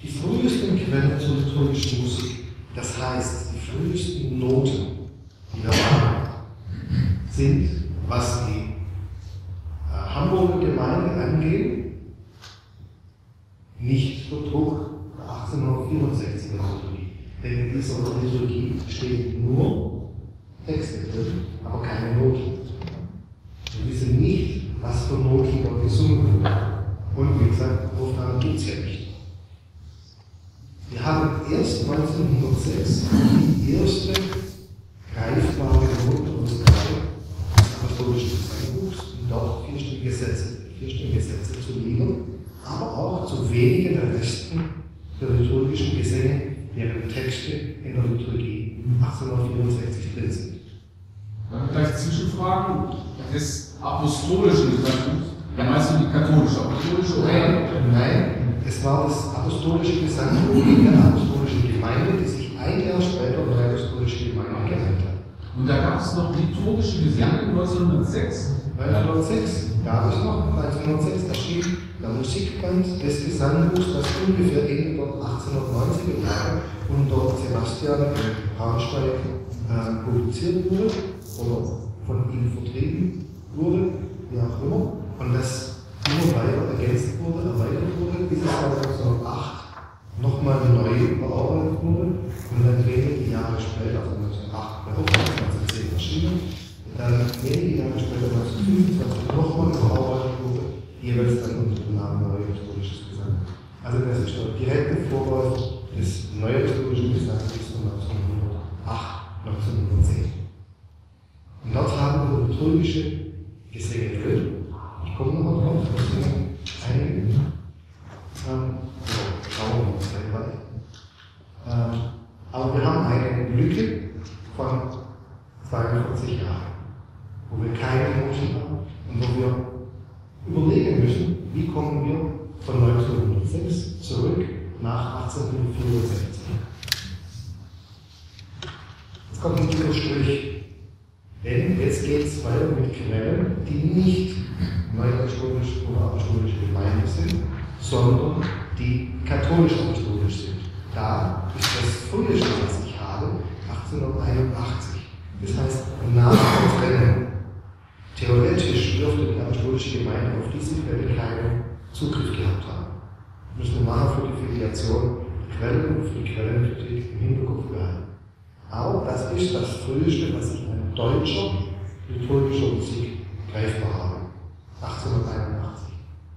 Die frühesten Quellen zur liturgischen Musik, das heißt, die frühesten Noten, die wir haben, sind, was die Hamburger Gemeinde angeht, nicht der Druck der 1864er Liturgie. Denn in dieser Liturgie stehen nur Texte drin, aber keine Noten. Wir wissen nicht, was für Noten dort gesungen wird. Und wie gesagt, Aufnahme gibt es ja nicht. Wir haben erst 1906 die erste greifbare Note aus der des apostolischen Gesangbuchs und dort vierstimmige Sätze zu liefern, aber auch zu wenigen der Resten der liturgischen Gesänge, deren Texte in der Liturgie 1864 drin sind. Dann gleich Zwischenfragen des apostolischen Gesangbuchs. Ja, meinst du die apostolische oder? Nein, es war das apostolische Gesangbuch der apostolischen Gemeinde, die sich ein Jahr später in der apostolische Gemeinde genannt hat. Und da gab es noch liturgische Gesänge 1906? 1906 gab es noch, 1906 erschien der Musikband des Gesangbuchs, das ungefähr Ende der 1890er Jahre und dort Sebastian in Braunschweig publiziert wurde oder von ihm vertrieben wurde, wie auch immer. Und das immer weiter ergänzt wurde, erweitert wurde, bis es 1908 nochmal neu bearbeitet wurde und dann wenige Jahre später, also 1908 bei Hochzeit 1910 erschienen, dann wenige Jahre später 1925 nochmal bearbeitet wurde, jeweils dann unter dem Namen Neue Historisches Gesang. Also das ist der direkte Vorläufer des Neuen Historischen Gesangs von 1908, 1910. Und dort haben wir liturgische Gesänge drin. Ich komme noch drauf, das sind einige. Schauen wir uns gleich weiter. Aber wir haben eine Lücke von 42 Jahren, wo wir keine Noten haben und wo wir überlegen müssen, wie kommen wir von 1906 zurück nach 1864. Jetzt kommt ein guter Strich. Denn jetzt geht es weiter mit Quellen, die nicht neuapostolisch oder apostolisch Gemeinde sind, sondern die katholisch-apostolisch sind. Da ist das früheste, was ich habe, 1881. Das heißt, nach der Trennung. Theoretisch dürfte die apostolische Gemeinde auf diese Quelle keinen Zugriff gehabt haben. Müssen wir nachher für die Filiation Quellen und für die Quellenkritik im Hinterkopf behalten. Aber das ist das früheste, was ich an deutscher liturgischer Musik greifbar habe. 1881.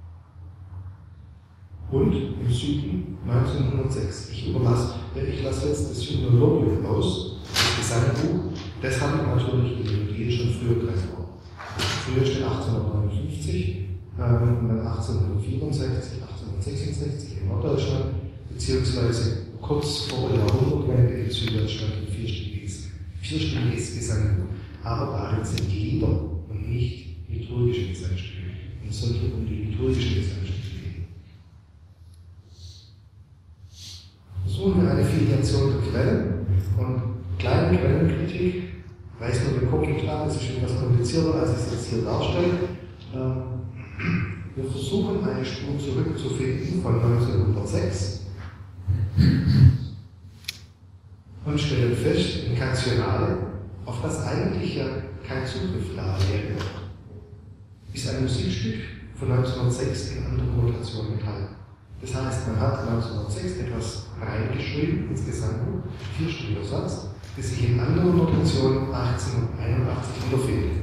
Und im Süden 1906. Ich lasse jetzt das Hymnologium aus, das Gesangbuch. Das habe ich natürlich in den Medien schon früher greifbar. Das früheste 1859, und dann 1864, 1866 in Norddeutschland, beziehungsweise kurz vor der Jahrhundertwende in Süddeutschland ein vierstimmiges Gesangbuch. Aber darin sind Lieder und nicht liturgische Gesangstücke. Und es sollte um die liturgischen Gesangstücke gehen. Versuchen wir eine Filiation der Quellen und kleine Quellenkritik. Weiß nur den Kopf nicht an, es ist etwas komplizierter, als ich es jetzt hier darstelle. Wir versuchen eine Spur zurückzufinden von 1906 und stellen fest, in Canzionale, auf das eigentlich ja kein Zugriff da wäre, ist ein Musikstück von 1906 in anderer Notation enthalten. Das heißt, man hat 1906 etwas reingeschrieben ins Gesangbuch, vierstimmiger Satz, das sich in anderer Notation 1881 wiederfindet.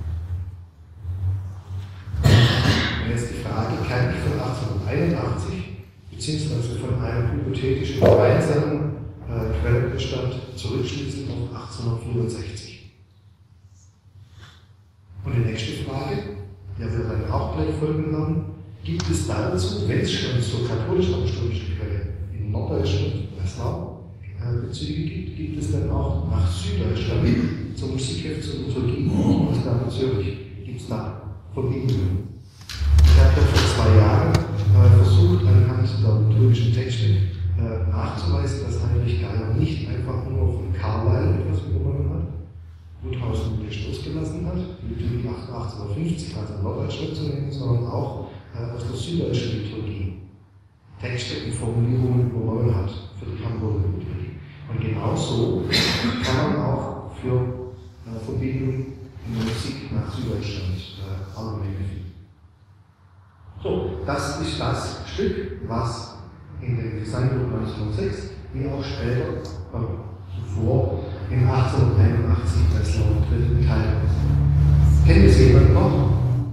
Und jetzt die Frage, kann ich von 1881 beziehungsweise von einem hypothetischen gemeinsamen Quellenbestand zurückschließen auf 1864. Und die nächste Frage, der wir dann auch gleich folgen werden, gibt es dazu, wenn es schon so katholisch-apostolische Quelle in Norddeutschland, Breslau, Bezüge gibt es dann auch nach Süddeutschland zur Musikheft, zur Liturgie, aus der Zürich, gibt es da Verbindungen. Ich habe ja vor 2 Jahren versucht, anhand der liturgischen Texte nachzuweisen, dass Heinrich Geier nicht einfach nur von Carlyle etwas übernommen hat, Woodhouse nicht losgelassen hat, die Liturgie 1850, also in Norddeutschland zu nehmen, sondern auch aus der süddeutschen Liturgie Texte und Formulierungen übernommen hat für die Hamburger Liturgie. Und genauso kann man auch für Verbindungen in der Musik nach Süddeutschland Argumente finden. So, das ist das Stück, was in dem Gesangbuch 1906 wie auch später zuvor in 1881 als Laut enthalten ist. Kennt es jemand noch?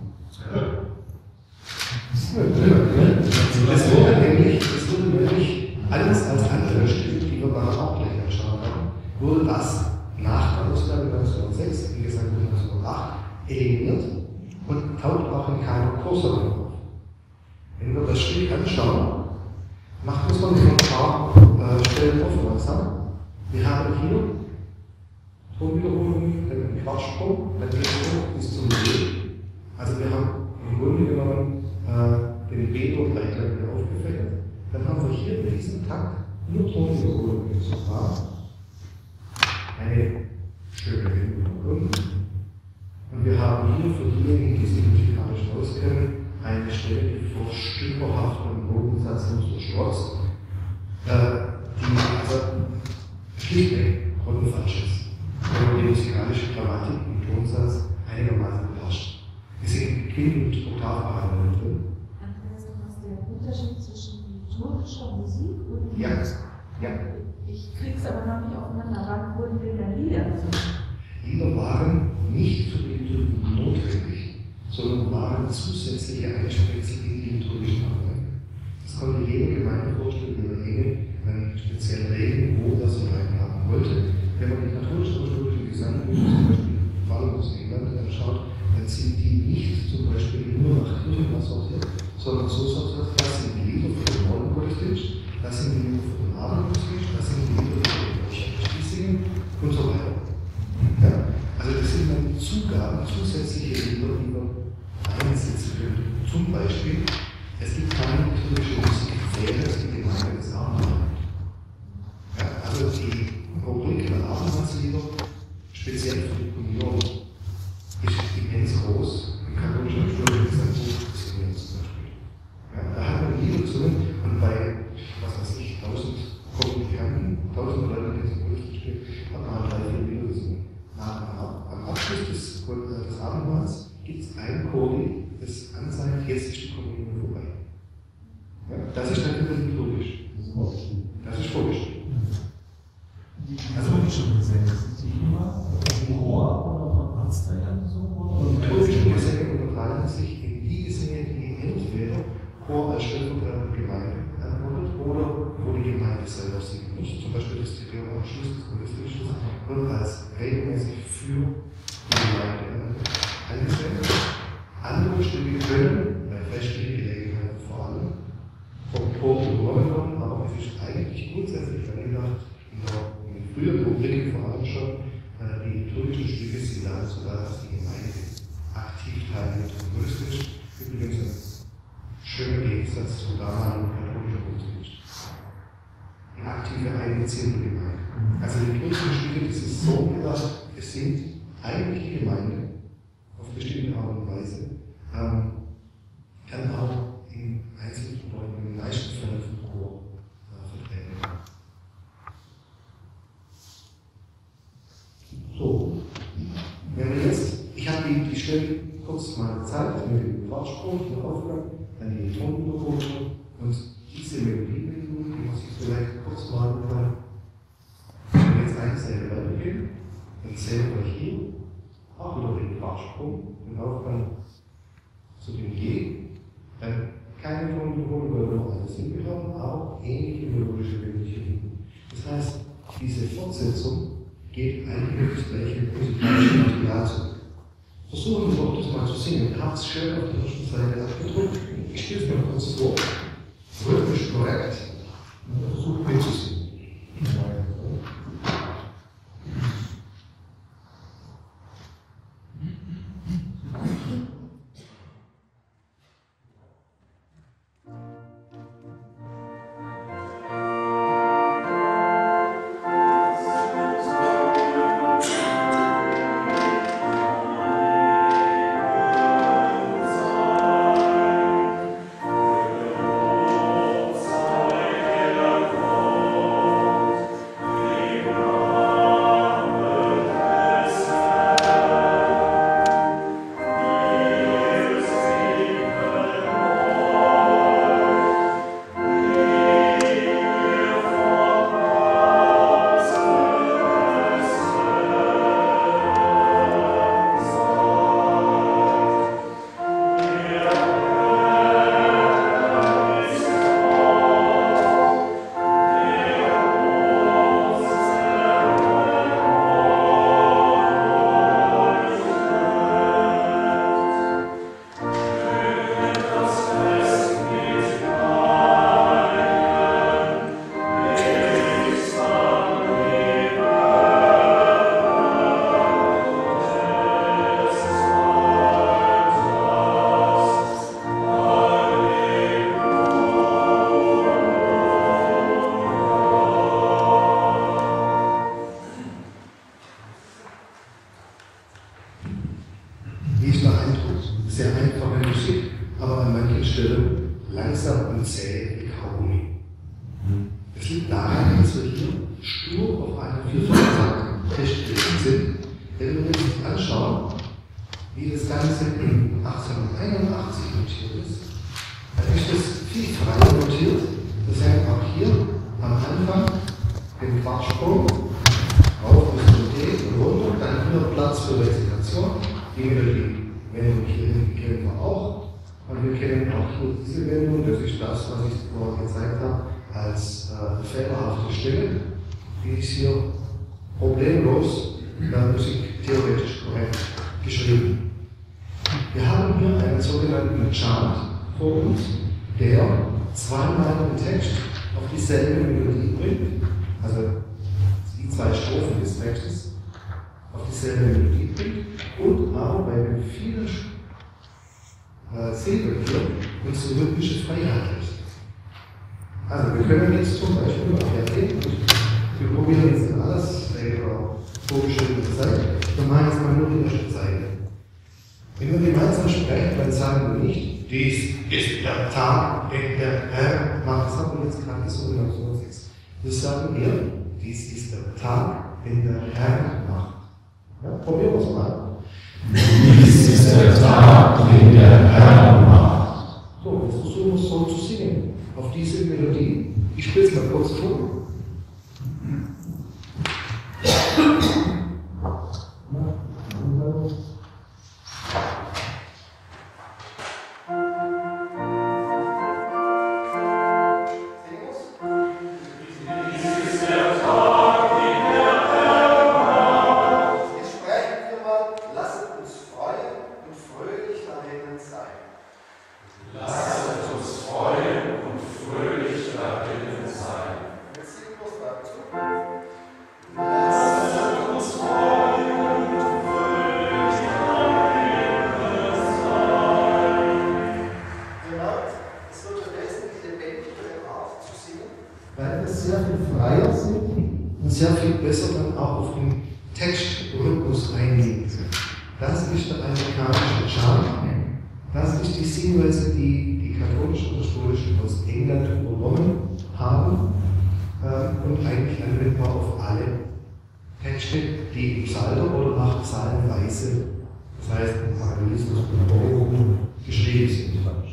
Das wurde nämlich anders als andere Stücke, die wir nachher auch gleich anschauen haben, wurde das nach der Ausgabe 1906 im Gesangbuch 1908 eliminiert und taucht auch in keiner Kursammlung auf. Wenn wir das Stück anschauen, macht uns noch ein paar Stellen aufmerksam. Wir haben hier Tonwiederholungen, einen Quatschsprung, dann geht es hoch bis zum B. Also wir haben im Grunde genommen den B-Ton gleich wieder aufgefächert. Dann haben wir hier in diesem Takt nur Tonwiederholungen im Sopran. Eine schöne Wiederholung. Und wir haben hier für diejenigen, die sich musikalisch auskennen, eine Stelle, die vor stümperhaftem Bodensatz so strotzt, die also schlichtweg grottenfalsch ist, wenn man die musikalische Grammatik im Tonsatz einigermaßen beherrscht. Wir sind Kind- und Oktavbehandlung drin. Andreas, was ist der Unterschied zwischen liturgischer Musik und Ja. Ich krieg's aber noch nicht aufeinander. Wann wurden denn da Lieder gesungen? Lieder waren nicht für die Liturgie notwendig, sondern waren zusätzliche Einsprengsel in die liturgischen Abläufe. Das konnte jede Gemeinde vorstellen, jeder Engel einen speziellen Regen, wo das hineinhaben wollte. Wenn man die katholisch-apostolischen Gesangbuch zum Beispiel, vor allem aus England, anschaut, dann sind die nicht zum Beispiel nur nach Kirchen sortiert, sondern so sortiert, das sind die Lieder für den Morgengottesdienst, das sind die Lieder für den Abendgottesdienst, das sind die Lieder für den Schließingen und so weiter. Ja? Also das sind dann Zugaben, zusätzliche Lieder, die man einsetzen können. Zum Beispiel, es gibt keine liturgische Musik, wäre es die Gemeinde des Abendmahls. Ja, also die Rubrik der Abendmahlslieder, speziell für die Kommunion, ist immens groß. Im katholischen Gesangbuch ist immens zum Beispiel. Ja, da hat man Lieder gesungen und bei, was weiß ich, 1000 Kommunikanten, 1000 Leute, die zum Gottesdienst stehen, hat man halt 3-4 Lieder gesungen. Am Abschluss des Abendmahls gibt es ein Chori, das anzeigt, jetzt ist die Kommunion vorbei. Ja, das ist dann wieder liturgisch. Das ist vorgeschrieben. Die liturgischen Gesänge, sind die immer im Chor oder von Amtsträgern gesungen worden? Die liturgischen Gesänge unterteilen sich in die Gesänge, die entweder Chor als stellvertretende Gemeinde antwortet oder wo die Gemeinde selber singen muss. Zum Beispiel das Triduum am Schluss des Gottesdienstes wird als regelmäßig für die Gemeinde angesendet. Andere Stücke können, bei festlichen Gelegenheiten vor allem, vom Chor übernommen werden, aber es ist eigentlich grundsätzlich angedacht, in den früheren Rubriken vor allem schon, die liturgischen Stücke sind dazu da, dass die Gemeinde aktiv teilnimmt am Gottesdienst. Übrigens ein schöner Gegensatz zum damaligen katholischen Gottesdienst. Die aktive Einbeziehung der Gemeinde. Also die liturgischen Stücke, das ist so gedacht, es sind eigentlich die Gemeinde auf bestimmte Art und Weise, kann auch in einzelnen oder in den meisten Fällen vom Chor vertreten werden. So, wenn wir jetzt, ich habe die Stellen kurz mal gezeigt, mit dem Quatschsprung, den Aufgang, dann die Tonwiederholung und diese Melodiebildung, die muss ich vielleicht kurz mal machen. Wenn wir jetzt eine Serie weitergehen, dann sehen wir hier auch wieder den Quatschsprung, den Aufgang zu dem G, dann keine Tonwiederholung, weil wir noch alles hinbekommen, aber ähnliche melodische Bildchen hinten. Das heißt, diese Fortsetzung geht eigentlich das gleiche musikalische Material zurück. Versuchen wir doch das mal zu singen. Ich habe es schön auf der ersten Seite abgedruckt. Ich spiele es mal kurz vor. Rhythmisch korrekt. Und versucht mitzusingen. Thank Farbsprung, auf bis zum D und runter, dann wieder Platz für Rezitation, die Melodie. Wendung kennen wir auch. Und wir kennen auch hier diese Wendung, das ist das, was ich vorher gezeigt habe, als fehlerhafte Stelle. Die ist hier problemlos musiktheoretisch korrekt geschrieben. Wir haben hier einen sogenannten Chant vor uns, der zweimal den Text auf dieselbe Melodie bringt, also die zwei Strophen des Textes auf dieselbe Melodie bringt und aber bei den vielen Silben hier uns die rhythmische Freiheit lässt. Also wir können jetzt zum Beispiel mal hergehen und wir probieren jetzt alles in der vorgeschriebenen Zeit. Wir machen jetzt mal nur die erste Zeile. Wenn wir gemeinsam sprechen, dann sagen wir nicht, dies ist der Tag, den der Herr macht. Das haben wir jetzt gerade gesungen auf Nummer 6. Wir sagen eher, dies ist der Tag, den der Herr macht. Ja, probieren wir es mal. Dies ist der Tag, den der Herr macht. So, jetzt versuchen wir es so zu singen. Auf diese Melodie. Ich spiele es mal kurz vor. Weil es sehr viel freier sind und sehr viel besser dann auch auf den Textrhythmus eingehen. Das ist der amerikanische Chant. Das ist die Singweise, die die katholischen und katholischen aus England übernommen haben und eigentlich anwendbar auf alle Texte, die im Psalter oder nach Psalmenweise, das heißt im Parallelismus und Bogen, geschrieben sind.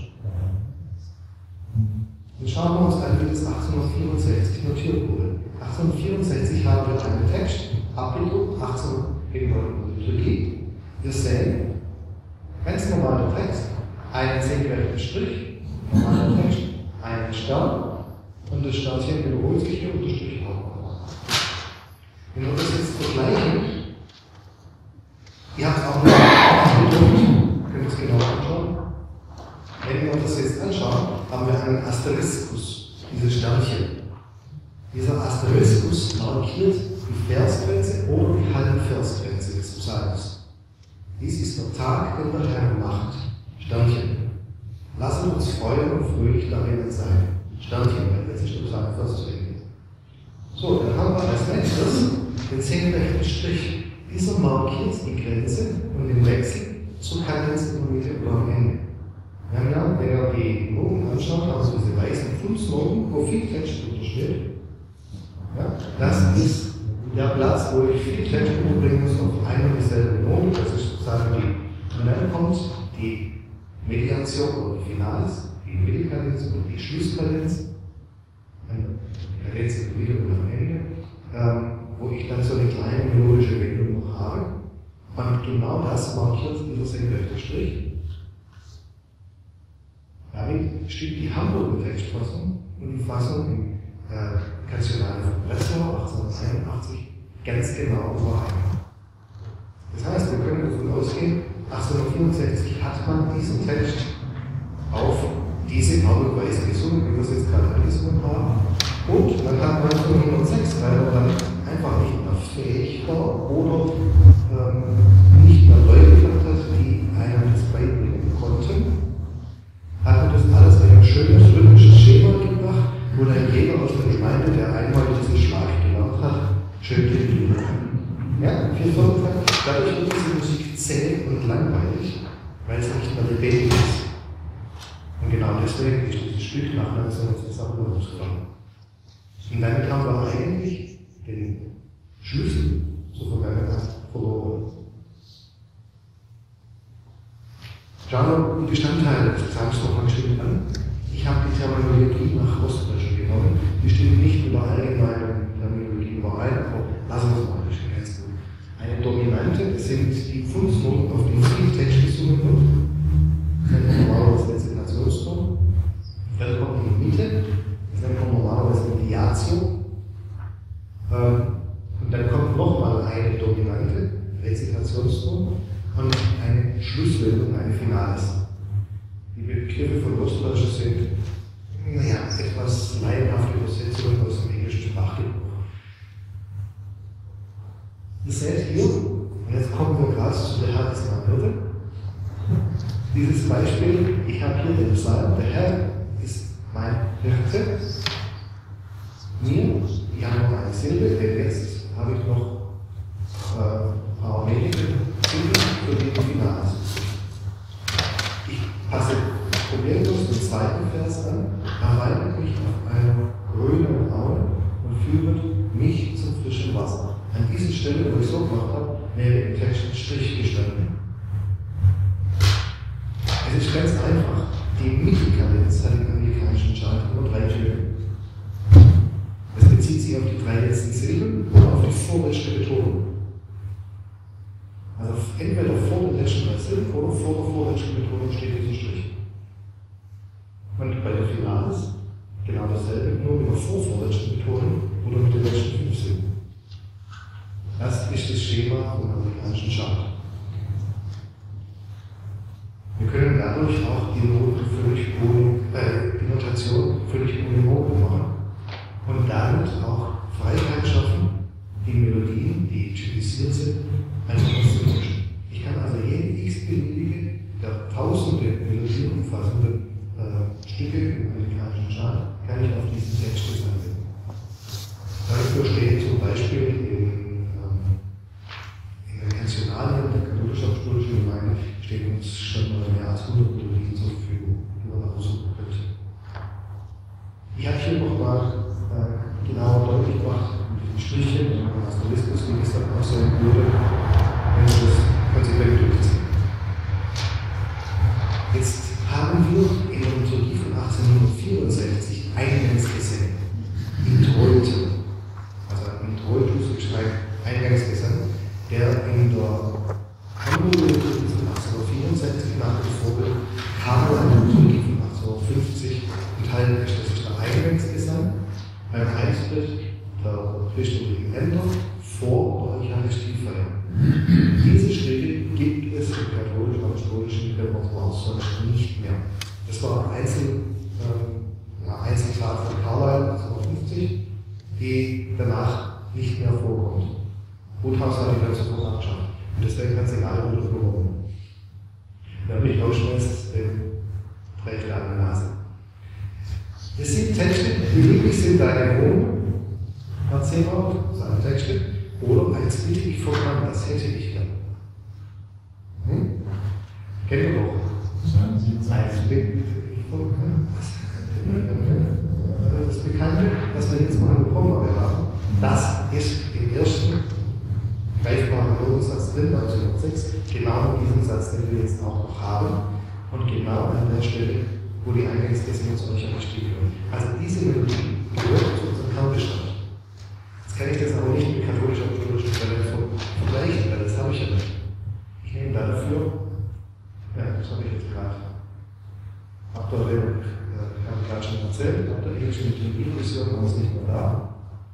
Und schauen wir uns an, wie das 1864 notiert wurde. 1864 haben wir einen Text abgedruckt, 18 in der Liturgie. Wir sehen, ganz normaler Text, einen senkrechten Strich, normaler Text, einen Stern und das Sternchen wiederholt sich hier und der Strich auch. Wenn wir das jetzt vergleichen, ihr habt es auch noch abgedruckt, könnt ihr es genau anschauen. Wenn wir uns das jetzt anschauen, haben wir einen Asteriskus, dieses Sternchen. Dieser Asteriskus markiert die Versgrenze oder die Halbversgrenze des Psalms. Dies ist der Tag, den der Herr macht. Sternchen. Lassen uns freuen und fröhlich darin sein. Sternchen, weil jetzt ist der Psalm fast zu Ende. So, dann haben wir als nächstes den senkrechten Strich. Dieser markiert die Grenze und den Wechsel zur Kadenz in der Mitte oder am Ende. Wir haben ja, wenn ihr die Noten anschaut, also diese weißen Fußnoten, wo viel Text drunter steht. Ja, das ist der Platz, wo ich viel Text umbringen muss auf eine und dieselbe Note. Das ist sozusagen die. Und dann kommt die Mediation oder die Finals, die Mittelkadenz oder die Schlusskadenz, die Kadenz wieder und am Ende, wo ich dann so eine kleine melodische Wendung noch habe. Und genau das markiert dieser senkrechte Strich. Damit stimmt die Hamburger Textfassung und die Fassung im Kantionale von Breslau 1881 ganz genau überein. Das heißt, wir können davon ausgehen, 1864 hat man diesen Text auf diese Art und Weise gesungen, wie wir es jetzt gerade angesungen haben. Und man hat 1906, weil man dann einfach nicht mehr fähig war oder nicht mehr Leute gehabt hat, die einem das beibringen konnten, hat man das alles in ein schönes rhythmisches Schema gebracht, wo dann jeder aus der Gemeinde, der einmal diesen Schlag gelernt hat, schön dirigieren kann. Ja, viel Vorteil. Dadurch wird diese Musik zäh und langweilig, weil es nicht mehr lebendig ist. Und genau deswegen ist dieses Stück nach 1906 rausgekommen. Und damit haben wir eigentlich den Schlüssel zur Vergangenheit verloren. Schauen wir die Bestandteile des Psalms nochmal geschrieben an. Ich habe die Terminologie nach Ostdeutscher genommen. Die stimmt nicht mit der allgemeinen Terminologie überein. sind die Pfundsnoten, auf die viel Text gesungen wird. Das nennt man normalerweise Resignationston. Dann kommt die Mitte, das nennt man normalerweise Mediatio. Und dann kommt nochmal eine dominante Rezitationston und eine Schlusswendung, eine Finales. Die Begriffe von Ostdeutschen sind etwas laienhafte Übersetzungen aus dem englischen Sprachgebrauch. Ihr seht hier, und jetzt kommen wir gerade zu der Herr ist mein Hirte. Dieses Beispiel, ich habe hier den Psalm, der Herr ist mein Hirte. Ich habe noch eine Silbe, denn jetzt habe ich noch ein paar wenige Silben für die Finale. Ich passe problemlos den zweiten Vers an, erreitet mich auf einer grünen Aue und führet mich zum frischen Wasser. An dieser Stelle, wo ich so gemacht habe, wäre im Text ein Strich gestanden. Es ist ganz einfach. Die Mittelkadenz hat im amerikanischen Chart nur 3 Töne. Es bezieht sich auf die 3 letzten Silben oder auf die vorletzte Betonung. Also entweder vor den letzten 3 Silben oder vor der vorletzten Betonung steht dieser Strich. Und bei der Finales genau dasselbe, nur mit der vorletzten Betonung oder mit den letzten 5 Silben. Das ist das Schema vom amerikanischen Chart. Wir können dadurch auch die Notation völlig ohne Noten machen und damit auch Freiheit schaffen, die Melodien, die typisiert sind, einfach auszumischen. Ich kann also jede x-beliebige der tausende Melodien umfassenden Stücke im amerikanischen Chart kann ich auf diesen Text anwenden. Dafür steht zum Beispiel in den Pensionalien der katholisch-apostolischen Gemeinde stehen uns schon mal mehr als 100 Melodien zur Verfügung, die man aussuchen könnte. Ich habe hier nochmal genauer deutlich gemacht, mit den Strichen, wenn man Astralismus, wie es dann aussehen würde, wenn wir das konsequent durchziehen. Jetzt haben wir in der Liturgie von 1864 Eingangsgesang, Introitus. Also ein Introitus ist ein Eingangsgesang, der in der Hamburg-Liturgie von 1864 nach dem Vorbild Karl an der Liturgie von 1850 enthalten ist. Das ist der Eingangsgesang beim Eintritt der christlichen Ämter vor der Eucharistiefeier. Diese Stücke gibt es im katholisch-apostolischen Repertoire sonst nicht mehr. Das war ein Einzeltat von Carlyle 1850, die danach nicht mehr vorkommt. Rothaus hat die dann sofort abgeschafft. Und deswegen hat sie alle wieder gewonnen. Wer mich rausschmeißt, trägt er an der Nase. Es sind Texte, die wirklich sind deine Wohnung, Herr Zehraut, seine Texte, oder als bitte ich voran, das hätte ich gern. Kennt ihr doch? Als bitte ich voran, das Bekannte, was wir jetzt mal bekommen haben, das ist im ersten greifbaren Logensatz drin, 1906, genau diesen Satz, den wir jetzt auch noch haben, und genau an der Stelle, wo die Eingangsgesänge zu euch angeschrieben werden. Also diese Melodie gehört zu unserem Kernbestand. Jetzt kann ich das aber nicht mit katholisch-apostolischen Quellen vergleichen, weil das habe ich ja nicht. Ich nehme dafür, das habe ich jetzt gerade aktuell, ich habe gerade schon erzählt, ab der englischen Liturgie-Version war es nicht mehr da.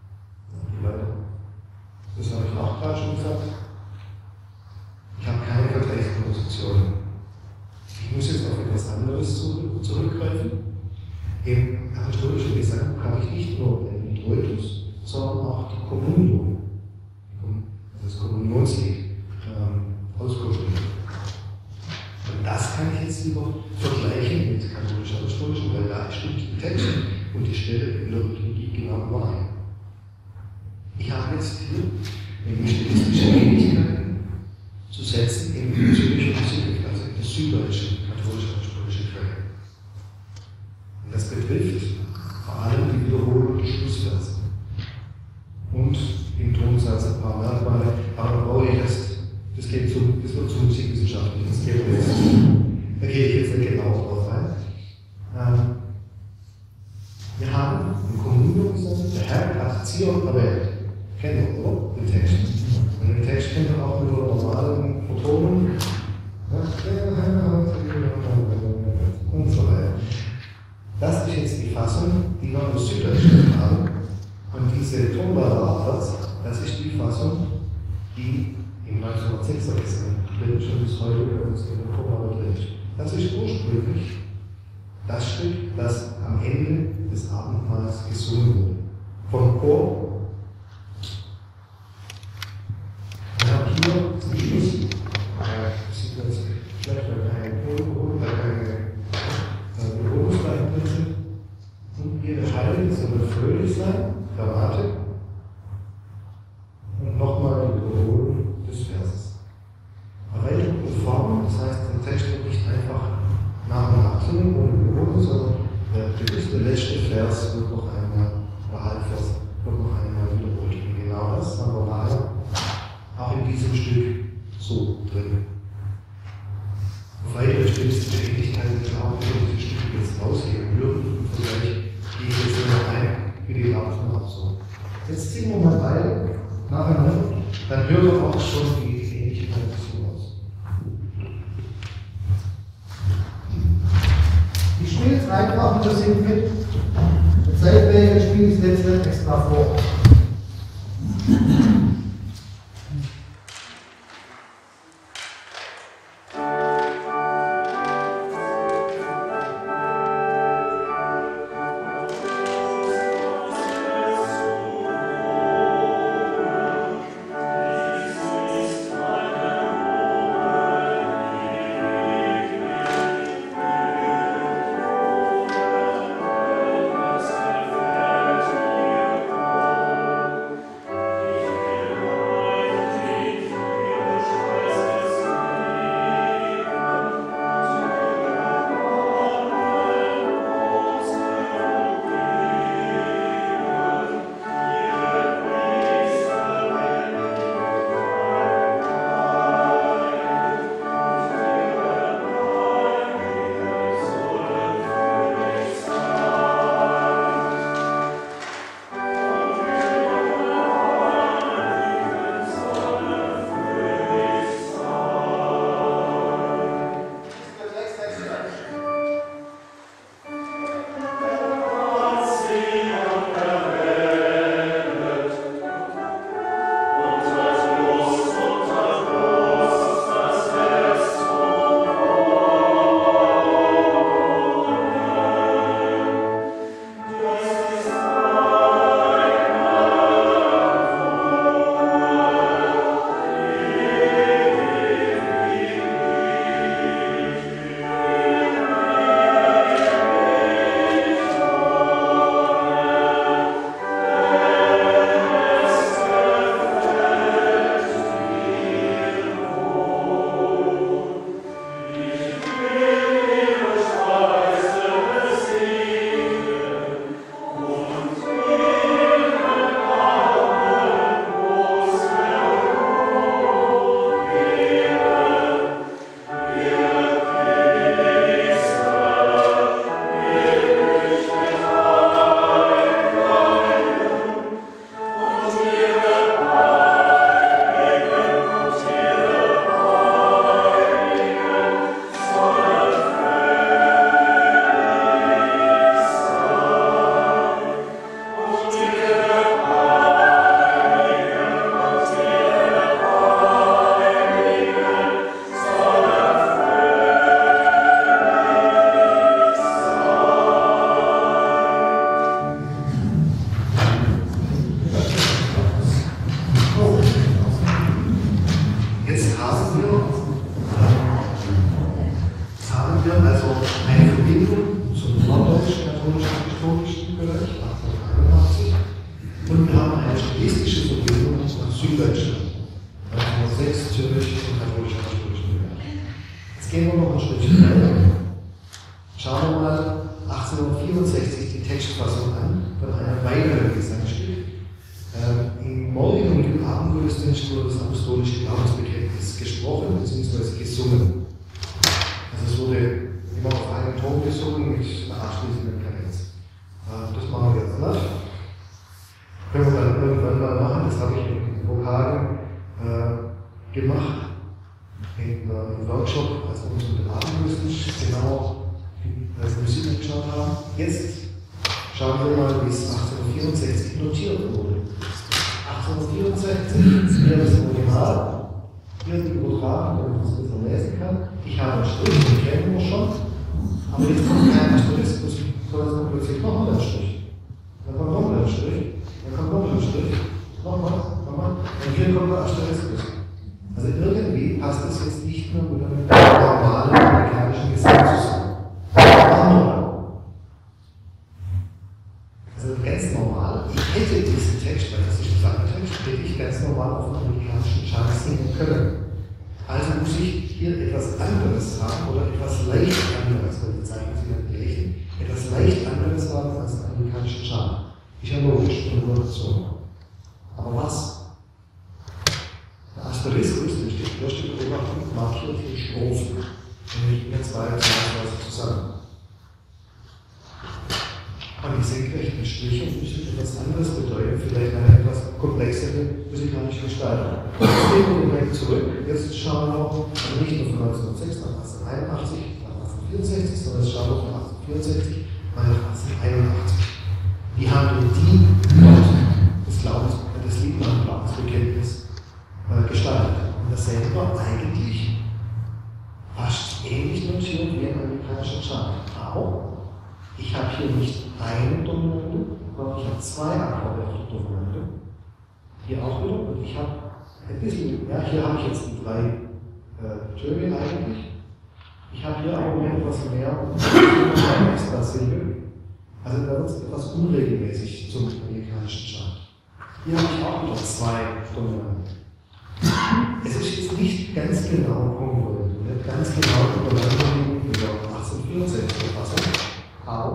Das habe ich auch gerade schon gesagt. Ich habe keine Vergleichspositionen. Ich muss jetzt auf etwas anderes zurückgreifen. Im apostolischen Gesangbuch habe ich nicht nur den Introitus, sondern auch die Kommunion, das Kommunionslied, ausgeschrieben. Und das kann ich jetzt lieber vergleichen mit katholisch-apostolischen, weil da stimmt der Text und die Stelle in der Liturgie genau überein. Ich habe jetzt hier nämlich stilistische Ähnlichkeiten zu setzen in zürcher Musik, also in der süddeutschen katholisch-apostolischen Quelle. Und das betrifft vor allem die Wiederholung des Schlussverses. Und im Tonsatz ein paar Merkmale, aber da brauche ich das wird zu musikwissenschaftlich, da gehe ich jetzt nicht genau drauf ein. Wir haben im Kommunionsatz, der Herr hat Zion erwählt. Kennt ihr, oder? Den Text. Und den Text kennt ihr auch mit der normalen diese Tomba-Absatz, das ist die Fassung, die im 1906er Gesang drin schon bis heute bei uns in der Tomba drin ist. Das ist ursprünglich das Stück, das am Ende des Abendmahls gesungen wurde. Vom Chor. Wir haben hier zum Schluss, sieht man jetzt vielleicht mal keine Berührungszeichen drin sind. Und ihre Heiligen sollen fröhlich sein, Grammatik. Und nochmal die Wiederholung des Verses. Erweiterung und Form, das heißt, der Text wird nicht einfach nach und nach singen ohne Wiederholung, sondern der letzte Vers wird noch einmal, oder Halbvers wird noch einmal wiederholt. Und genau das haben wir nachher auch in diesem Stück so drin. Auf weitere stimmste Ähnlichkeiten, klar, wenn wir diese Stücke jetzt rausheben würden, im Vergleich gehe ich jetzt nur ein, wie die laufen auch so. Jetzt ziehen wir mal beide nacheinander, dann hört ihr auch schon die Ähnlichkeit so aus. Ich spiele es einfach und wir sind mit. Seit welcher spiele ich es jetzt nicht extra vor. Jetzt schauen wir mal, wie es 1864 notiert wurde. 1864 wäre das Original, hier die Übertragung, damit man es besser lesen kann. Ich habe einen Strich, den kennen wir schon, aber jetzt kommt kein Asteriskus, sondern es kommt plötzlich nochmal ein Strich. Dann kommt nochmal ein Strich, dann kommt nochmal ein Strich, nochmal, und hier kommt der Asteriskus. Also irgendwie passt es jetzt nicht mehr mit einem normalen amerikanischen Gesetz zusammen. Also ganz normal, ich hätte diesen Text, weil das ist ein Klangtext, hätte ich ganz normal auf den amerikanischen Charts singen können. Also muss ich hier etwas anderes haben oder etwas leicht anderes, weil die Zeichen sind ja gleich, etwas leicht anderes haben als den amerikanischen Chart. Ist ja logisch, so. Aber was? Der Asteriskus, den steht erste Beobachtung, markiert hier Strophen, nämlich in 22 zusammen. Und die senkrechten Striche müssen etwas anderes bedeuten, vielleicht eine etwas komplexere musikalische Gestaltung. Jetzt gehen wir den Weg zurück, jetzt schauen wir noch nicht nur von 1906 nach 1881, nach 1864, sondern jetzt schauen wir von 1864 nach 1881. Wie haben denn die das Lied nach dem Glaubensbekenntnis gestaltet? Und das sehen wir eigentlich fast ähnlich notiert wie ein amerikanischer Chart. Aber ich habe hier nicht eine Dominante, sondern ich habe zwei Akkorde auf der Dominante. Hier auch wieder. Und ich habe ein bisschen, ja, hier habe ich jetzt die drei Töne eigentlich. Ich habe hier aber noch etwas mehr extra Silbe. Also da wird es etwas unregelmäßig zum amerikanischen Chart. Hier habe ich auch wieder zwei Dominanten. Es ist jetzt nicht ganz genau kongruent, nicht ganz genau übereinander wie der 1864 Fassung, aber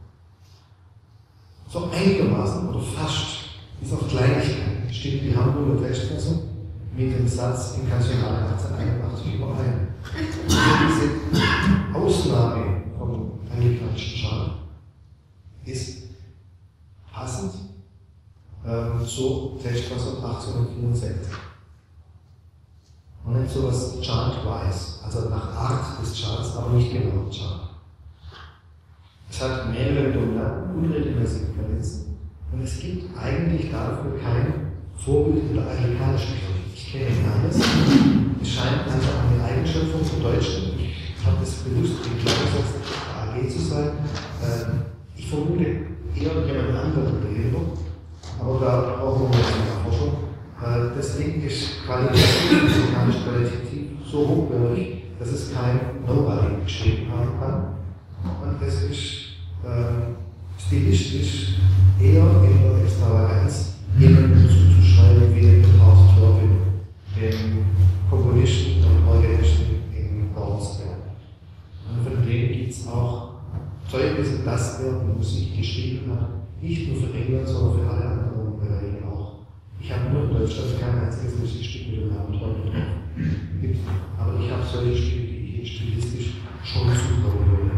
so einigermaßen oder fast, bis auf Kleinigkeiten, stimmt die Hamburger Textfassung mit dem Satz in Kantionale 1881 überein. Also diese Ausnahme vom amerikanischen Chart ist passend zur Textfassung 1864. Und nicht so was Chart-wise, also nach Art des Charts, aber nicht genau Chart. Es hat mehrere Dominanten, unregelmäßige Kadenzen und es gibt eigentlich dafür kein Vorbild in der amerikanischen Sprache. Ich kenne keines. Es scheint einfach eine Eigenschöpfung von Deutschen. Ich habe das bewusst den Glaubenssatz der AG zu sein. Ich vermute eher jemand anderen dahinter, aber da brauchen wir jetzt eine Forschung. Deswegen ist musikalisch qualitativ so hochwertig, dass es kein Nobody geschrieben haben kann. Und es ist stilistisch eher in der Extravaganz jemandem zuzuschreiben wie den Klaus Torwin, dem Komponisten und Organisten in Bornsberg. Und von dem gibt es auch Zeugnisse, dass er Musik geschrieben hat, nicht nur für England, sondern für alle anderen Bereiche auch. Ich habe nur in Deutschland kein einziges Musikstück mit dem Namen Torwin drauf. Aber ich habe solche Stücke, die ich stilistisch schon zutrauen würde.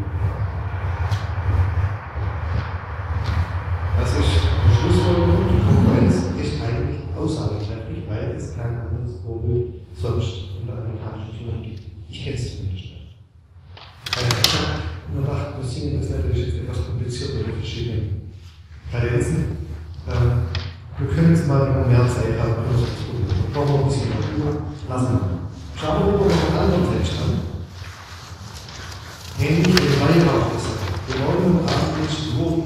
Das ist die Schlussfolgerung, die Konkurrenz ist eigentlich aussagekräftig, weil es kein anderes Vorbild sonst in der amerikanischen Film gibt. Ich kenne es zumindest nicht. Ich habe nur gedacht, wir singen das natürlich jetzt etwas kompliziert mit verschiedenen Kadenzen. Wir können jetzt mal mehr Zeit haben, um das zu tun. Wir brauchen ein bisschen Natur lassen. Schauen wir uns noch einen anderen Text an. Nämlich den Weihrauchgesang. Wir wollen am Abend nicht wurden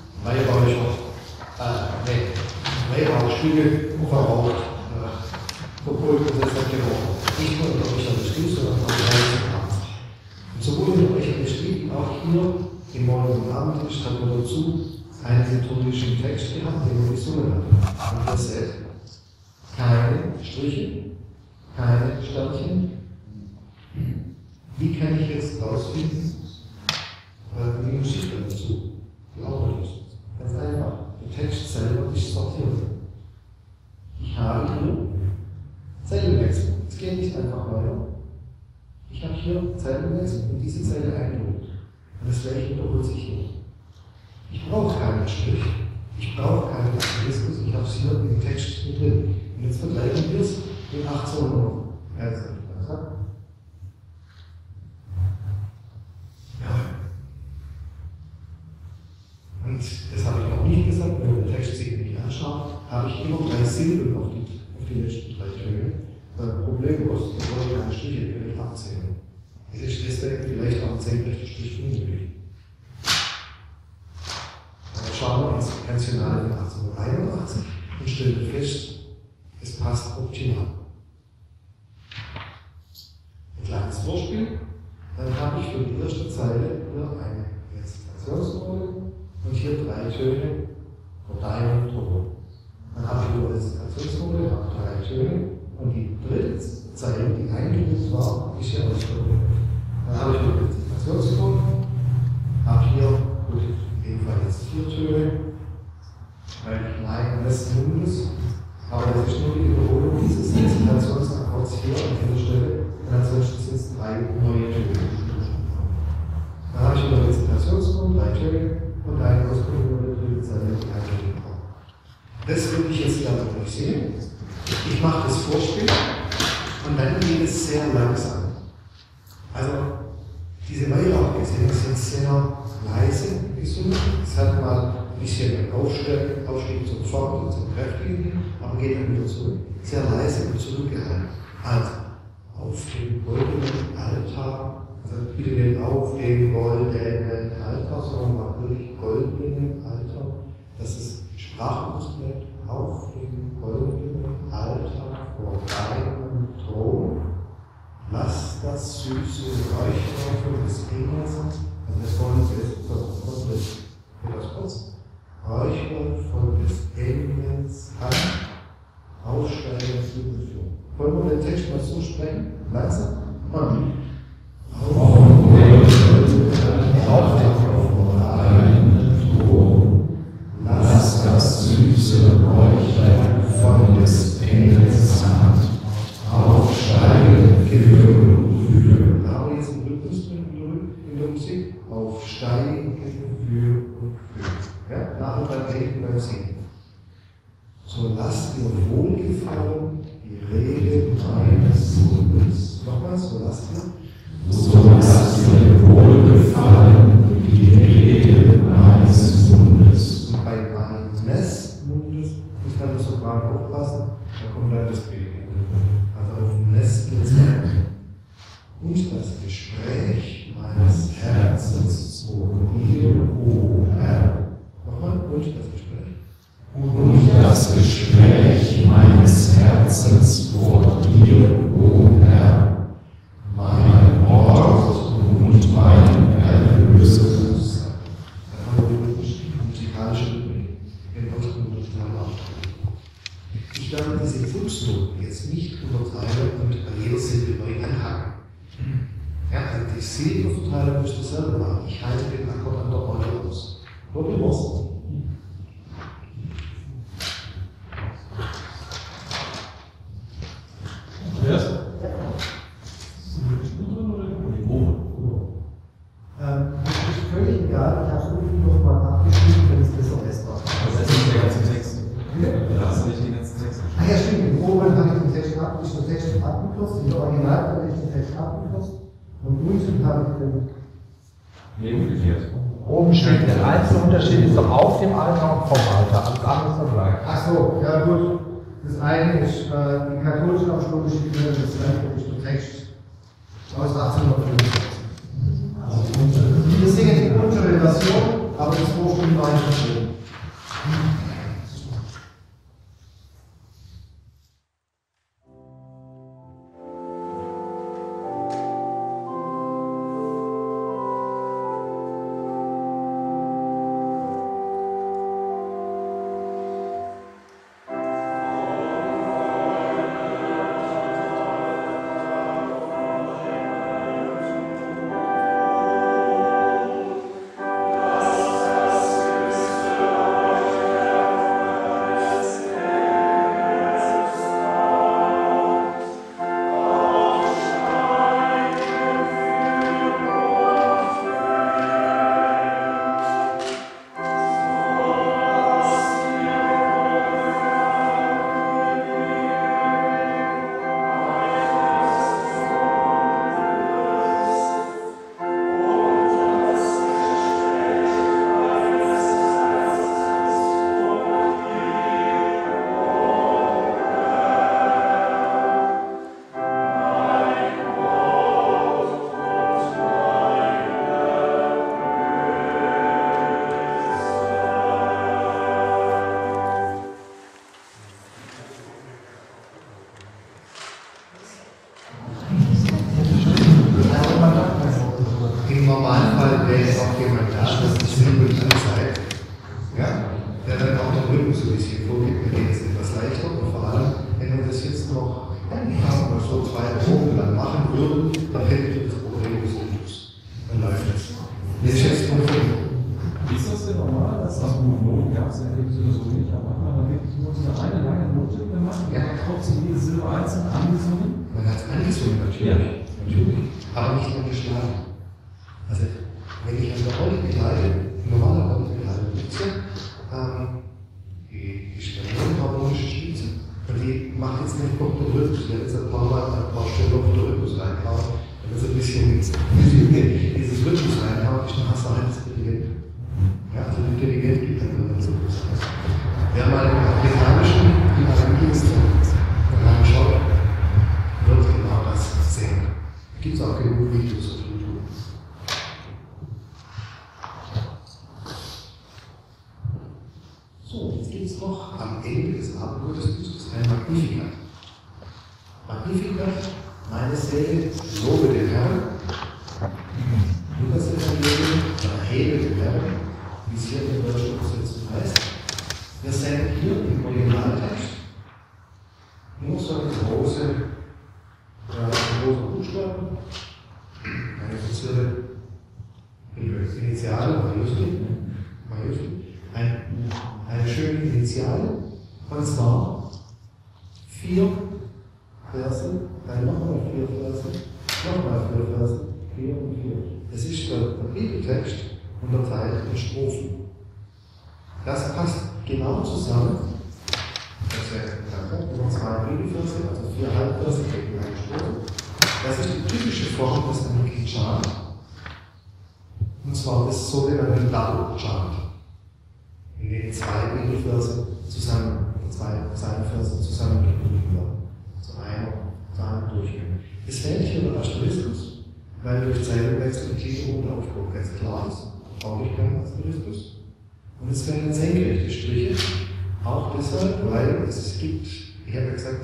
Weihrauchstücke verraucht, verpult und das hat gebrochen. Nicht nur in der Eucharistie, sondern auch in der Abend. Und sowohl in der Eucharistie wie auch hier im morgigen Abendtisch haben wir dazu einen liturgischen Text gehabt, den wir gesungen haben. Und das ist keine Striche, keine Sternchen. Wie kann ich jetzt herausfinden, die Musik dazu, die auch ist? Ganz einfach. Der Text selber ist sortiert. Ich habe hier Zeilenwechsel. Es geht nicht einfach weiter. Ich habe hier Zeilenwechsel und diese Zeile eingedruckt. Und das gleiche wiederholt sich hier. Ich brauche keinen Strich. Ich brauche keinen Asteriskus. Ich habe es hier im Text mit drin. Und jetzt vergleichen wir es mit 1800. Und das habe ich noch nicht gesagt, nur der Text sieht nicht an. ich immer 3 Silben auf die letzten 3 Töne. Problemlos, da wollte ich keine Striche, die will ich abzählen. Es ist deswegen vielleicht auch ein senkrechter Strich unmöglich. Dann schauen wir ins Pensionale von 1881 und stellen fest, es passt optimal. Ein kleines Vorspiel, dann habe ich für die erste Zeile hier eine Rezitationsrolle und hier 3 Töne von deinem Ton. Dann habe ich eine Rezitationsrolle, habe 3 Töne und die dritte Zeile, die eingeübt war, ist hier ausgeführt. Dann habe ich eine Rezitationsrolle, habe hier ebenfalls 4 Töne, weil ich Nein des Mundes, aber das ist nur die Wiederholung dieses Rezitationsakkords hier an dieser Stelle, und ansonsten sind es 3 neue Töne. Dann habe ich eine Rezitationsform, 3 Töne und eine Ausbildung der dritten Zeile, die eine Töne. Das würde ich jetzt gerne mit euch sehen. Ich mache das Vorspiel und dann geht es sehr langsam. Also, diese Weihrauchgesänge sind sehr leise gesungen. Es hat mal ein bisschen einen Aufstieg zum Fort und zum Kräftigen, aber geht dann wieder zurück. Sehr leise und zurückgehalten. Also, auf dem goldenen Altar, also bitte nicht auf dem goldenen Altar, sondern mal wirklich goldenen Altar, dass es sprachlos bleibt, auf dem goldenen Altar vor deinem Thron. Lass das süße Räucherwerk des Engels, also das wollen wir jetzt etwas kurz, Räucherwerk des Engels Hand aufsteigen zu Beführung. Wollen wir den Text mal so sprechen? Langsam? Und auf deinem Thron, lass das süße Räucherwerk von des Engels Hand aufsteigen, Gefühl und Fühl. Da haben wir jetzt einen Rhythmus in der Musik. Aufsteigen, Gefühl und Fühl. Ja, nachher beim Reden, beim Singen. So lasst dir wohlgefallen die Rede meines Mundes. Nochmal, so lasst dir wohlgefallen die Rede meines Mundes. Und bei meines Mundes muss dann der Sopran aufpassen, da kommt dann das Bild. Also auf dem Nest jetzt und das Gespräch meines Herzens vor dir, o Herr. Nochmal, und das Gespräch. Und das Gespräch meines Herzens vor dir, o Herr, mein Ort und mein Erlöser. Da haben wir die musikalische Rhythmik in Ausdruck des Ich werde diese Fußnoten jetzt nicht unterteilen und bei jeder Silbe neu anhaken. Ja, also die Silbenverteilung müsst ihr selber machen. Ich halte den Akkord an der Rolle aus. Probieren wir es. Das ist völlig egal, ich habe es unten nochmal abgeschrieben, wenn es besser ist. Das ist nicht der ganze Text. Da hast du nicht den ganzen Text. Ah ja, stimmt, im Oben habe ich den Text abgekürzt, im Original habe ich den Text abgekürzt und unten habe ich den. Umgekehrt. Oben steht der einzige Unterschied ist doch auf dem Altar und vom Altar. Alles andere ist gleich. Ach so, ja gut. Das eine ist die katholische apostolisch geführte, das andere ist der Text aus 1850. Wir singen die untere Version, aber das Vorspiel war nicht schön. ein bisschen vorgibt, dann geht es etwas leichter. Und vor allem, wenn wir das jetzt noch einfach mal so 2 Wochen lang machen würden, dann hätten wir das Problem des Intus. Dann läuft das. Jetzt schätzt man Wie ist das denn normal? Das also Noten gab es ja in dem Sinne so nicht, aber hat man dann wirklich nur so eine lange Note gemacht und hat trotzdem jede Silbe einzeln angesungen? Man hat es angesungen, natürlich. Natürlich. Aber nicht angeschlagen. Also, wenn ich an der Rolle begleite, normaler Rolle begleite, die stellen harmonische Spitze. Und die macht jetzt nicht noch den Rhythmus. Die hat jetzt ein paar Stellen noch den Rhythmus reingehauen. Wenn das ein bisschen dieses Rhythmus reinhaut, dann hast du halt das Dirigent. Ja, also der Dirigent gibt dann so. Wer mal im afrikanischen Piramiden-Instrument anschaut, wird genau das sehen. Da gibt es auch genug Videos auf YouTube. So, jetzt gibt es noch am Ende des Abendgottesdienstes ein Magnificat. Magnificat, meine Seele, lobe den Herrn. Lukas-Evangelium, erhebe den Herrn, wie es hier in der deutschen Übersetzung heißt. Wir sehen hier im Originaltext nur so eine große Buchstaben, eine fixierte Initiale, eine schöne Initiale, und zwar 4 Verse, dann nochmal 4 Verse, nochmal 4 Verse, 4 und 4. Es ist der Bibeltext unterteilt in Strophen. Das passt genau zusammen. Das wäre 2 Bibelverse, also 4 Halbverse gegen eine Strophe. Das ist die typische Form des Aniki Chant. Und zwar das sogenannte Double Chant. In denen 2 Bibelverse zusammen, 2 Psalmverse zusammengebunden werden. Also einer durchgehen. Es fällt hier der Asteriskus, weil durch Zeilenwechsel die Gliederung der Aufbau ganz klar ist. Brauche ich keinen Asteriskus. Und es fehlen senkrechte Striche, auch deshalb, weil es gibt, ich habe ja gesagt,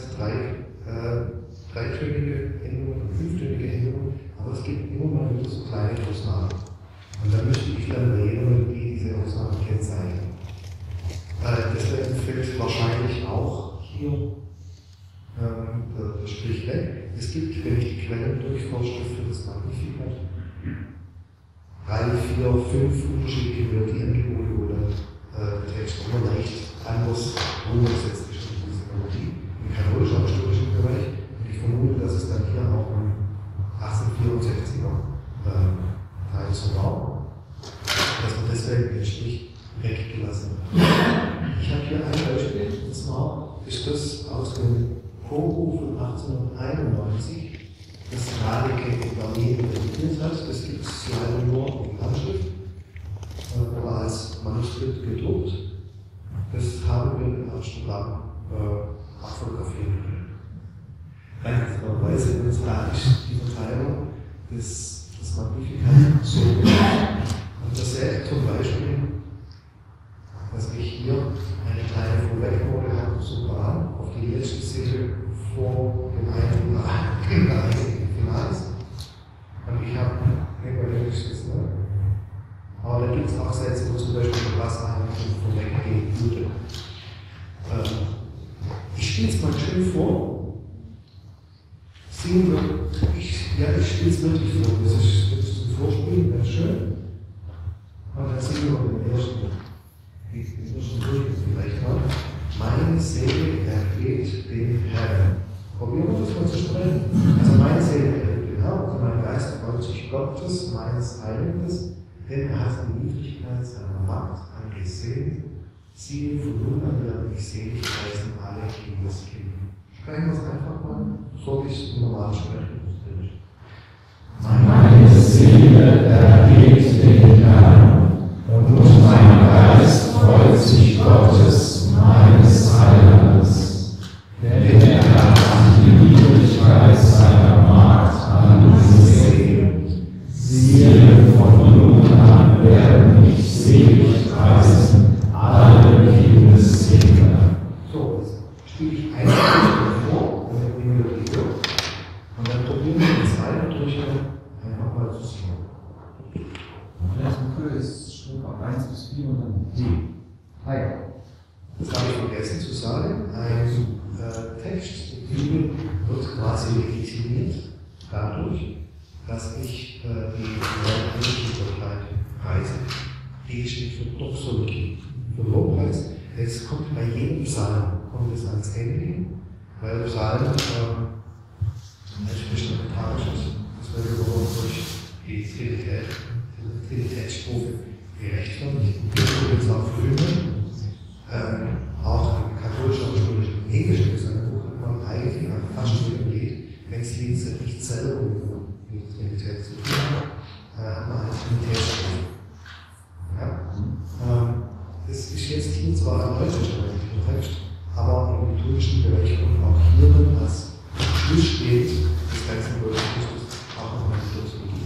3-tönige Endungen und 5-tönige Endungen, aber es gibt immer mal wieder so kleine Ausnahmen. Und da müsste ich dann wählen, die diese Ausnahmen kennzeichnen. Deswegen fällt wahrscheinlich auch hier der Strich weg. Es gibt, wenn ich die Quellen durchforsche für das Magnificat, 3, 4, 5 unterschiedliche Melodieangebote oder Text immer leicht anders umgesetzt ist in diese Melodie, im katholisch-apostolischen Bereich. Und ich vermute, dass es dann hier auch im 1864er Teil so war, dass man deswegen den Strich weggelassen hat. Ich habe hier ein Beispiel, und zwar ist das aus dem Chorbuch von 1891, das Radeke in Berlin editiert hat. Das gibt es leider nur in Handschrift oder als Manuskript gedruckt. Das haben wir in Amsterdam abfotografieren können. Dankenswerterweise ist die Verteilung des Magnificat so gemacht. Und das seht zum Beispiel, dass ich hier eine kleine Vorwegnote habe, Sopran, auf die letzte Silbe vor dem einen Finals. Und ich habe, aber da gibt es auch Sätze, wo zum Beispiel der Basseinrichtung vorweggehen würde. Ich spiele es mal schön vor. Singen wir, ich spiele es wirklich vor. Das ist zum Vorspielen, ganz schön. Und dann singen wir den ersten. Die schon durch ist vielleicht mal. Meine Seele erhebt den Herrn. Probieren wir das mal zu sprechen. Also meine Seele erhebt den Herrn, also mein Geist freut sich Gottes, meines Heilandes, denn er hat die Niedrigkeit seiner Macht angesehen. Siehe, von nun an werden ich selig preisen alle Kindeskinder. Sprechen wir es einfach mal, so wie es im normalen Sprechen ist. Meine Seele erhebt den Herrn, und mein Geist freut sich Gottes, meines Heilandes. Denn er hat die Niedrigkeit seiner Magd angesehen. Siehe, von nun an werden mich selig preisen alle Kindeskinder. So, jetzt spiele ich einmal vor, damit die Melodie wird. Und dann probieren wir den zweiten Durchgang einfach mal zu singen. Das Buch ist Strophe 1 bis 4 und dann D. Das habe ich Jerusalem, ein Text der Bibel wird quasi legitimiert dadurch, dass ich die neue Gottheit preise. Die steht für Doxologie, für Lobpreis. Es kommt bei jedem Psalm als Ende, weil Psalm als testamentarisch ist. Das wird überhaupt durch die Trinitätsstrophe gerechtfertigt. Wir übrigens auch früher, auch im katholischen und im englischen Gesangbuch hat man eigentlich fast schon geht, wenn es nicht selber mit Trinität zu tun hat, hat man eine Trinitätsstrophe. Ja? Das ist jetzt hier zwar ein neutestamentlicher Text, aber im liturgischen Bereich und auch hier dann als Schluss steht des ganzen Gottesdienstes auch noch eine Doxologie.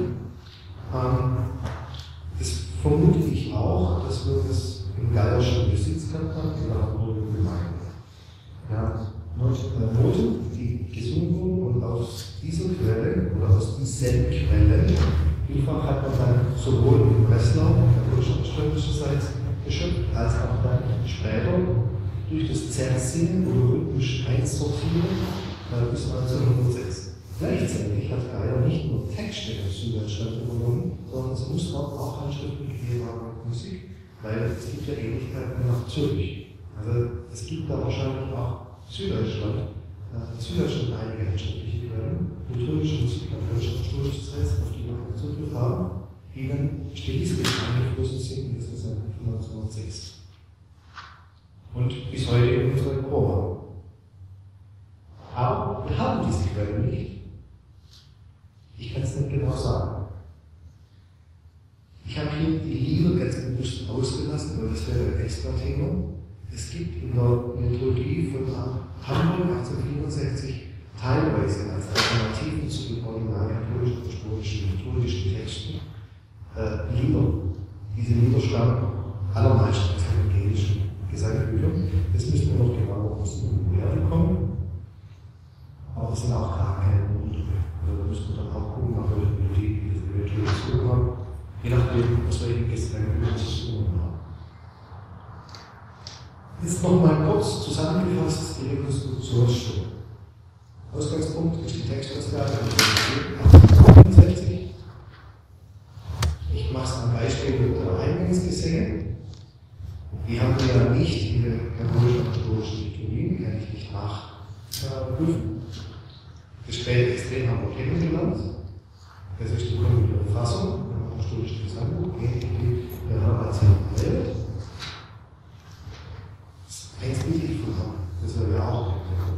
Das vermute ich auch, dass wir das im Gallischen Sitzkanten in der Hamburger Gemeinde. Wir haben Noten, die gesungen wurden, und aus dieser Quelle oder aus diesen Quellen vielfach hat man dann sowohl in Breslau, katholisch-apostolischerseits geschöpft, als auch dann später durch das Zersingen oder rhythmisch Einsortieren bis 1906. Gleichzeitig hat Geier nicht nur Texte aus Süddeutschland übernommen, sondern es muss dort auch Handschriften gegeben haben und Musik, weil es gibt ja Ähnlichkeiten nach Zürich. Also es gibt da wahrscheinlich auch Süddeutschland einige handschriftliche Quellen, liturgische Musik, katholisch-apostolische Zeit, auf die wir auch Zugriff haben, die dann stilistisch eingeflossen sind in das Gesetz von 1906. Und bis heute in unsere Chor. Aber wir haben diese Quellen nicht. Ich kann es nicht genau sagen. Ich habe hier die Lieder ganz bewusst ausgelassen, weil das wäre ein extra Thema. Es gibt in der Liturgie von Hamburg 1864 teilweise als Alternativen zu den original katholisch-apostolischen liturgischen Texten Lieder. Diese Lieder stammen allermeist aus evangelischen Gesangbüchern. Jetzt müssen wir noch genauer wissen, woher die kommen. Aber es sind auch gar keine Lieder. Also da müssen wir dann auch gucken, nach welcher Melodie die diese Liturgie zukommen, je nachdem, aus welchen Gesangbüchern sie zu tun haben. Jetzt nochmal kurz zusammengefasst die Rekonstruktionsstunde. Ausgangspunkt ist die Textausgabe von 1865. Ich mache es am Beispiel mit der Eingangsgesänge. Die haben wir ja nicht in den katholisch-apostolischen Liturgien, die kann ich nicht nachprüfen. Das späte Extrem haben wir kennengelernt. Das ist die kontinuierliche Fassung im apostolischen Gesangbuch, ähnlich wie der Herr erzählt. Das wäre ja auch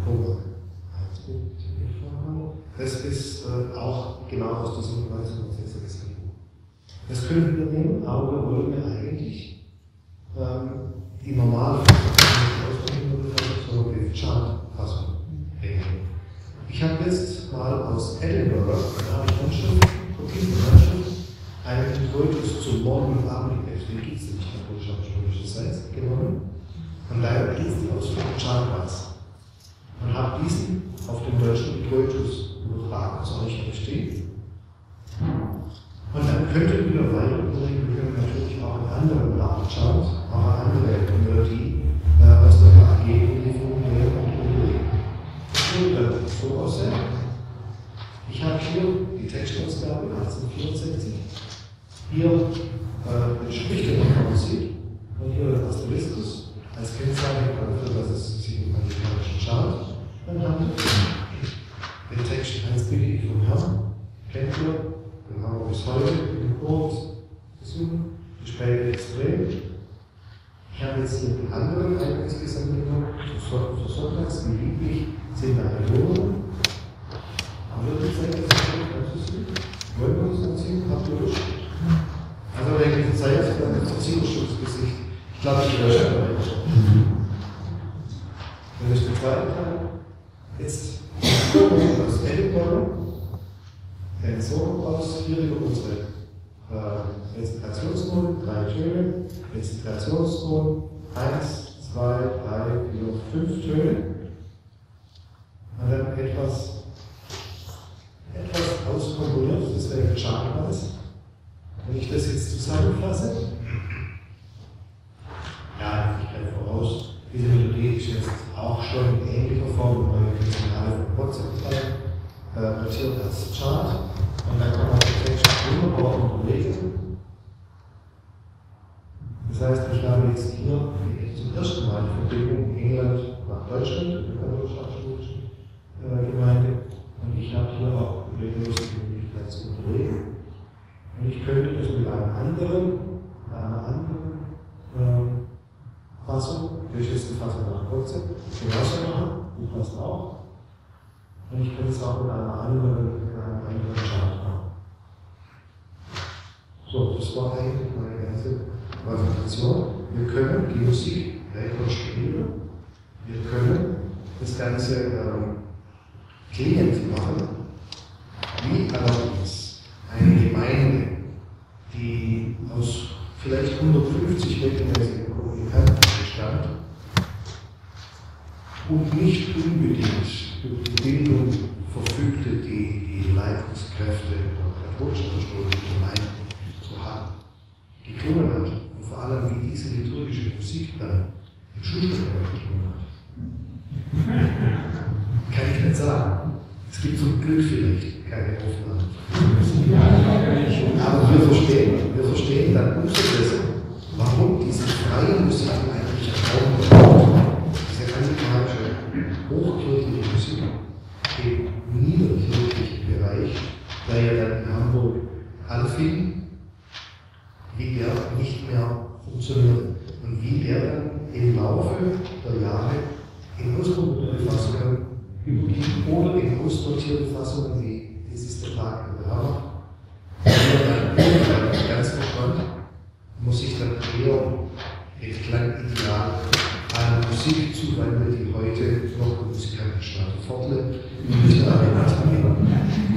das ist auch genau aus diesem 1906er Gesetzbuch. Das können wir nehmen, aber wir wollen ja eigentlich die normale Fassung, die Chart-Fassung nehmen. Ich habe jetzt mal aus Edinburgh, da habe ich Handschrift, Kopien von Handschrift, einen Introitus zum Morgen- und Abendgebet, den gibt es nicht katholisch-apostolische Zeit, genommen. Und daher gibt es die Ausführung Chartpass. Und habe diesen auf den deutschen Introitus übertragen, soll ich verstehen. Und dann könnten wir weiter überlegen, wir können natürlich auch einen anderen Nachchart, auch eine andere Melodie aus der KAG-Lieferung nehmen und überlegen. Das würde dann so aussehen. Ich habe hier die Textausgabe 1864. Hier den Schriftsteller, wie man sieht, und hier der Asteriskus als Kennzeichen dafür, dass es sich um einen amerikanischen Chart handelt. Den Text als Bitte vom Herrn kennt ihr, den haben wir bis heute im Kurs gesungen, die späte Extrem. Ich habe jetzt hier die anderen Eingangsgesänge genommen, für Sonntags, wie lieblich sind eine Wohnung. Haben wir die Zeit, das ist gut. Wollen wir uns anziehen? Habt ihr Lust? Also, wegen der Zeit, dann ist das Zielschutzgesicht. Ich glaube, ich lösche das. Wenn ich den zweiten Teil jetzt aus Edinburgh, den Song aus, hier über unsere Reziprationsnoten, 3 Töne, Reziprationston, 1, 2, 3, 4, 5 Töne. Und dann etwas auskomponiert, das wäre ein Chartpass. Wenn ich das jetzt zusammenfasse, ja, ich kann voraus, diese Melodie ist jetzt auch schon in ähnlicher Form bei Kriminal und WhatsApp notiert als Chart. Und dann kann man den Text wunderbar unterlegen. Das heißt, ich habe jetzt hier zum ersten Mal die Verbindung England nach Deutschland, der katholisch-apostolischen Gemeinde. Und ich habe hier auch regelmäßig die Möglichkeit zu unterlegen. Und ich könnte das mit einer anderen Fassung, durch das Fassung nach Konzept, genauso machen, die passt auch. Und ich könnte es auch mit einem anderen Chart machen. So, das war eigentlich meine ganze Präsentation. Wir können die Musik weiter spielen. Wir können das Ganze klingend machen. Wie allerdings eine Gemeinde, die aus vielleicht 150 regelmäßigen Kommunikanten besteht, und nicht unbedingt durch die Bildung verfügte, die Leitungskräfte der katholischen verstoßenen Gemeinden zu haben, geklungen hat und vor allem wie diese liturgische Musik dann im Schulstück geklungen hat. Kann ich nicht sagen. Es gibt zum Glück vielleicht keine Aufnahmen. Aber wir verstehen dann umso besser, warum diese freie Musik eigentlich Raum braucht. Diese anglikanische, hochkirchliche Musik im niederkirchlichen Bereich, der ja dann in Hamburg anfing, wie der nicht mehr funktioniert und wie der dann im Laufe der Jahre in ausprobierte Fassungen überging oder in aussortierte Fassungen wie "Es ist der Tag der Herr", ganz verstanden, muss ich dann eher mit Klangideal einer Musik zuwenden, die heute noch musikalischen Status fortlebt und nicht mehr